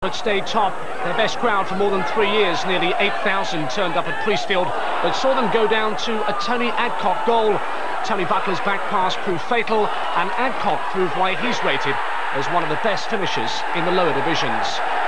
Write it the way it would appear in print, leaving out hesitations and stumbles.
had stayed top. Their best crowd for more than 3 years, nearly 8,000 turned up at Priestfield, but saw them go down to a Tony Adcock goal. Tony Butler's back pass proved fatal, and Adcock proved why he's rated as one of the best finishers in the lower divisions.